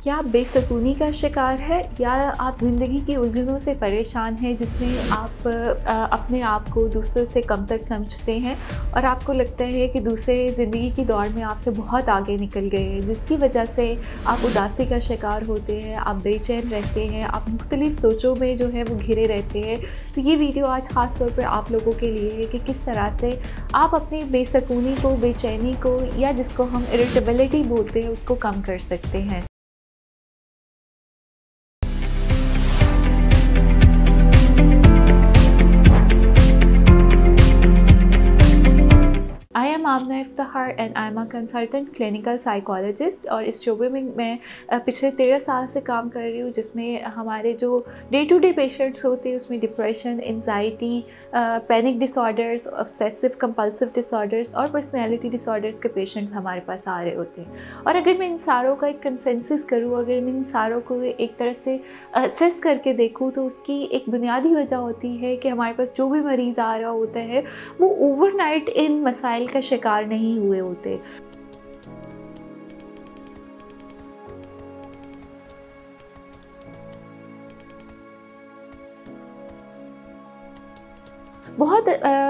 क्या आप बेसकूनी का शिकार है या आप ज़िंदगी की उलझनों से परेशान हैं जिसमें आप अपने आप को दूसरों से कमतर समझते हैं और आपको लगता है कि दूसरे ज़िंदगी की दौड़ में आपसे बहुत आगे निकल गए हैं, जिसकी वजह से आप उदासी का शिकार होते हैं, आप बेचैन रहते हैं, आप मुख्तलिफ़ सोचों में जो है वो घिरे रहते हैं। तो ये वीडियो आज ख़ास तौर पर आप लोगों के लिए है कि किस तरह से आप अपनी बेसकूनी को, बेचैनी को या जिसको हम इरिटेबिलिटी बोलते हैं उसको कम कर सकते हैं। I am Amna Iftikhar and I am a consultant clinical psychologist और इस शोबे में मैं पिछले 13 साल से काम कर रही हूँ, जिसमें हमारे जो डे टू डे पेशेंट्स होते हैं उसमें depression, anxiety, panic disorders, obsessive compulsive disorders और पर्सनैलिटी डिसऑर्डर्स के पेशेंट्स हमारे पास आ रहे होते हैं। और अगर मैं इन सारों का एक कंसेंसस करूँ, अगर मैं इन सारों को एक तरह से असेस करके देखूँ तो उसकी एक बुनियादी वजह होती है कि हमारे पास जो भी मरीज़ आ रहा होता है वो ओवरनाइट इन मसाइल का शिकार नहीं हुए होते। बहुत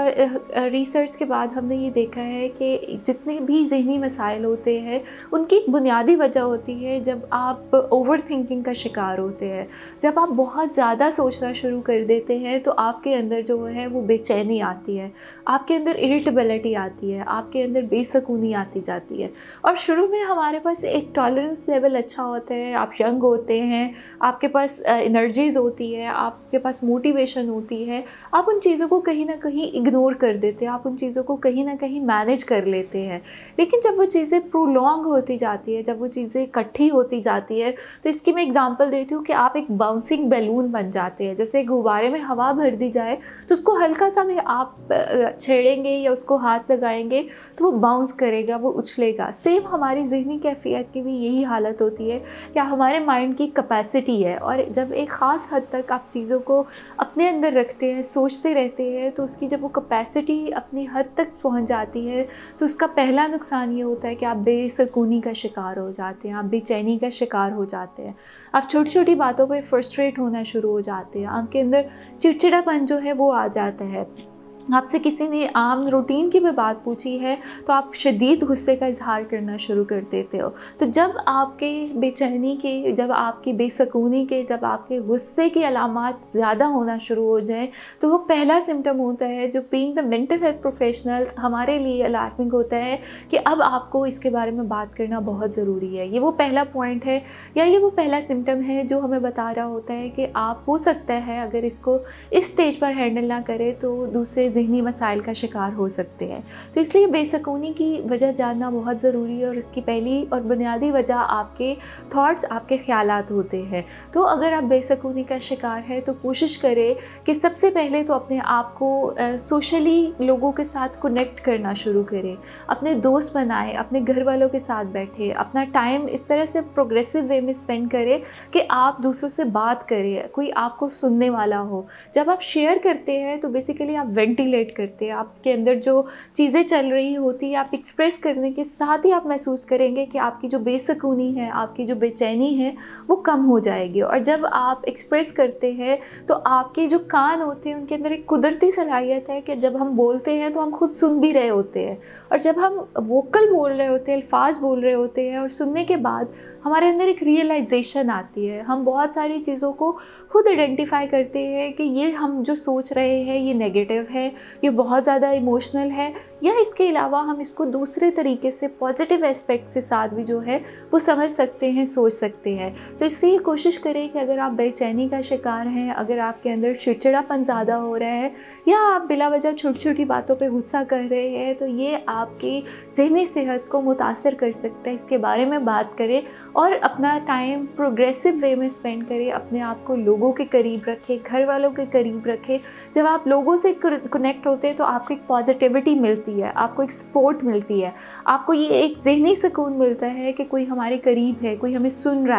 रिसर्च के बाद हमने ये देखा है कि जितने भी ज़हनी मसाइल होते हैं उनकी एक बुनियादी वजह होती है जब आप ओवर थिंकिंग का शिकार होते हैं। जब आप बहुत ज़्यादा सोचना शुरू कर देते हैं तो आपके अंदर जो है वो बेचैनी आती है, आपके अंदर इरिटेबिलिटी आती है, आपके अंदर बेसकूनी आती जाती है। और शुरू में हमारे पास एक टॉलरेंस लेवल अच्छा होता है, आप यंग होते हैं, आपके पास एनर्जीज़ होती है, आपके पास मोटिवेशन होती है, आप उन चीज़ों को कहीं ना कहीं इग्नोर कर देते हैं, आप उन चीज़ों को कहीं ना कहीं मैनेज कर लेते हैं। लेकिन जब वो चीज़ें प्रोलॉन्ग होती जाती है, जब वो चीज़ें इकट्ठी होती जाती है, तो इसकी मैं एग्जांपल देती हूँ कि आप एक बाउंसिंग बैलून बन जाते हैं। जैसे गुब्बारे में हवा भर दी जाए तो उसको हल्का सा भी आप छेड़ेंगे या उसको हाथ लगाएंगे तो वो बाउंस करेगा, वो उछलेगा। सेम हमारी ज़हनी कैफियत की भी यही हालत होती है कि हमारे माइंड की कैपेसिटी है, और जब एक ख़ास हद तक आप चीज़ों को अपने अंदर रखते हैं, सोचते रहते हैं, तो उसकी जब वो कैपेसिटी अपनी हद तक पहुंच जाती है तो उसका पहला नुकसान ये होता है कि आप बेसकूनी का शिकार हो जाते हैं, आप बेचैनी का शिकार हो जाते हैं, आप छोटी छोटी बातों पे फ्रस्ट्रेट होना शुरू हो जाते हैं, आपके अंदर चिड़चिड़ापन जो है वो आ जाता है। आपसे किसी ने आम रूटीन की भी बात पूछी है तो आप शदीद गुस्से का इजहार करना शुरू कर देते हो। तो जब आपके बेचैनी के, जब आपकी बेसकूनी के, जब आपके गुस्से की अलामात ज़्यादा होना शुरू हो जाएं तो वो पहला सिम्टम होता है जो being the mental health professionals हमारे लिए अलार्मिंग होता है कि अब आपको इसके बारे में बात करना बहुत ज़रूरी है। ये वो पहला पॉइंट है या ये वो पहला सिम्टम है जो हमें बता रहा होता है कि आप हो सकता है अगर इसको इस स्टेज पर हैंडल ना करें तो दूसरे ज़हनी मसाइल का शिकार हो सकते हैं। तो इसलिए बेसकूनी की वजह जानना बहुत ज़रूरी है और इसकी पहली और बुनियादी वजह आपके थॉट्स, आपके ख्यालात होते हैं। तो अगर आप बेसकूनी का शिकार है तो कोशिश करें कि सबसे पहले तो अपने आप को सोशली लोगों के साथ कनेक्ट करना शुरू करें, अपने दोस्त बनाएं, अपने घर वालों के साथ बैठें, अपना टाइम इस तरह से प्रोग्रेसिव वे में स्पेंड करें कि आप दूसरों से बात करें, कोई आपको सुनने वाला हो। जब आप शेयर करते हैं तो बेसिकली आप वेंटिलेट करते हैं, आपके अंदर जो चीज़ें चल रही होती है आप एक्सप्रेस करने के साथ ही आप महसूस करेंगे कि आपकी जो बेसकूनी है, आपकी जो बेचैनी है वो कम हो जाएगी। और जब आप एक्सप्रेस करते हैं तो आपके जो कान होते हैं उनके अंदर एक कुदरती सलाहियत है कि जब हम बोलते हैं तो हम खुद सुन भी रहे होते हैं, और जब हम वोकल बोल रहे होते हैं, अल्फाज बोल रहे होते हैं और सुनने के बाद हमारे अंदर एक रियलाइजेशन आती है, हम बहुत सारी चीज़ों को खुद आइडेंटिफाई करते हैं कि ये हम जो सोच रहे हैं ये नेगेटिव है, ये बहुत ज़्यादा इमोशनल है, या इसके अलावा हम इसको दूसरे तरीके से पॉजिटिव एस्पेक्ट के साथ भी जो है वो समझ सकते हैं, सोच सकते हैं। तो इसलिए कोशिश करें कि अगर आप बेचैनी का शिकार हैं, अगर आपके अंदर चिड़चिड़ापन ज़्यादा हो रहा है या आप बिला वजह छोटी छोटी बातों पे गुस्सा कर रहे हैं तो ये आपकी ज़हनी सेहत को मुतासर कर सकता है। इसके बारे में बात करें और अपना टाइम प्रोग्रेसिव वे में स्पेंड करें, अपने आप को लोगों के करीब रखें, घर वालों के करीब रखें। जब आप लोगों से कनेक्ट होते हैं तो आपको एक पॉजिटिविटी मिलती है, आपको एक सपोर्ट मिलती है, आपको ये एक ज़हनी सुकून मिलता है कि कोई हमारे करीब है, कोई हमें सुन रहा है।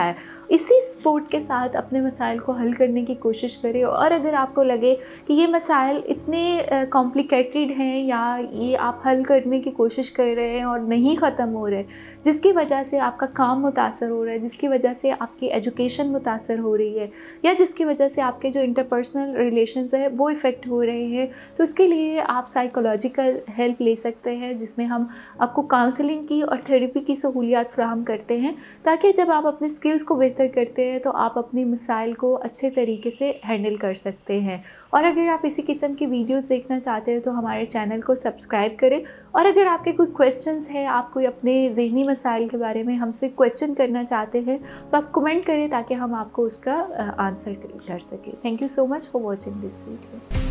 इसी सपोर्ट के साथ अपने मसाइल को हल करने की कोशिश करें। और अगर आपको लगे कि ये मसाइल इतने कॉम्प्लिकेटेड हैं या ये आप हल करने की कोशिश कर रहे हैं और नहीं ख़त्म हो रहे, जिसकी वजह से आपका काम मुतासर हो रहा है, जिसकी वजह से आपकी एजुकेशन मुतासर हो रही है, या जिसकी वजह से आपके जो इंटरपर्सनल रिलेशंस हैं वो इफ़ेक्ट हो रहे हैं, तो उसके लिए आप साइकोलॉजिकल हेल्प ले सकते हैं, जिसमें हम आपको काउंसलिंग की और थेरेपी की सहूलियात फ़राहम करते हैं, ताकि जब आप अपने स्किल्स को बेहतर करते हैं तो आप अपनी मसाइल को अच्छे तरीके से हैंडल कर सकते हैं। और अगर आप इसी किस्म की वीडियोस देखना चाहते हैं तो हमारे चैनल को सब्सक्राइब करें। और अगर आपके कोई क्वेश्चंस हैं, आप कोई अपने ज़हनी मसाइल के बारे में हमसे क्वेश्चन करना चाहते हैं, तो आप कमेंट करें ताकि हम आपको उसका आंसर कर सकें। Thank you so much for watching this video.